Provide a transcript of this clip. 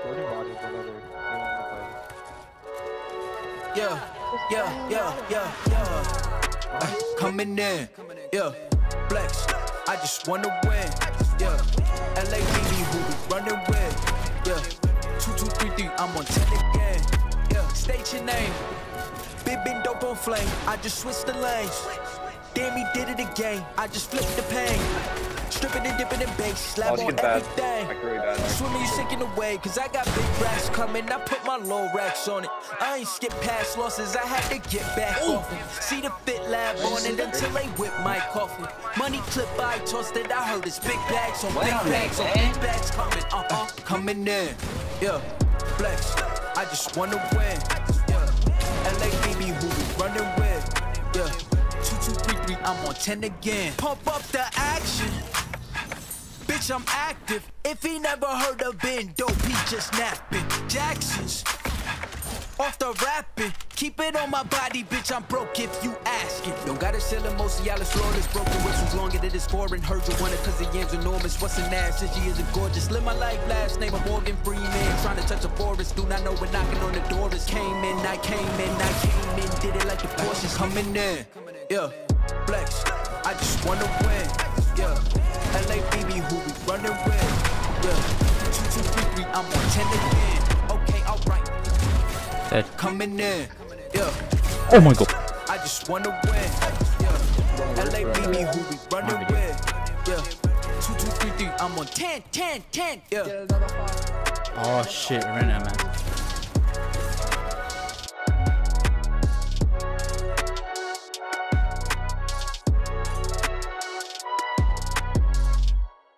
Coming in, yeah, flex. I just wanna win, yeah. LABB who we running with, yeah. 2, 2, 3, 3, I'm on 10 again, yeah. State your name, big dope on flame. I just switched the lanes. Damn, he did it again. I just flipped the pain. Stripping and dipping in base, slap on everything. Swimming, you sinking away, cause I got big racks coming. I put my low racks on it. I ain't skip past losses, I had to get back off it. See the fit lab on it until they whip my coffin. Money clip I tossed it, I heard it's big bags on big bags on big bags coming, coming in. Yeah, flex, I just wanna win. Yeah, LABB who we running with. Yeah, 2, 2, 3, 3, I'm on 10 again. Pump up the action. Bitch, I'm active. If he never heard of Ben Dope, he just napping. Jackson's off the rapping. Keep it on my body, bitch, I'm broke if you asking. Don't gotta sell it, most of y'all is flawless. Broken whistles longer than this foreign. Heard you want it cause the yam's enormous. What's an ass? Since she isn't gorgeous. Live my life, last name of Morgan Freeman. Trying to touch a forest. Do not know when knocking on the door is. Came in, I came in. Did it like the Porsches coming in. Yeah, flex. I just wanna win. Yeah, LABB who we running with. Yeah, 2, 2, 3, 3, I'm on 10 again. Okay, alright. Dead. Coming in. Yeah. Oh my god. I just wanna win. Yeah. LABB who we running with. Yeah. 2, 2, 3, 3, I'm on 10. Yeah. Oh shit, right now, man.